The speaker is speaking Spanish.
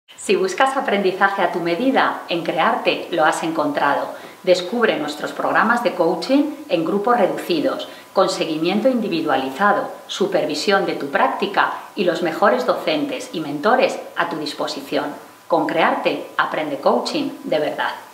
Si buscas aprendizaje a tu medida, en Crearte lo has encontrado. Descubre nuestros programas de coaching en grupos reducidos, con seguimiento individualizado, supervisión de tu práctica y los mejores docentes y mentores a tu disposición. Con Crearte, aprende coaching de verdad.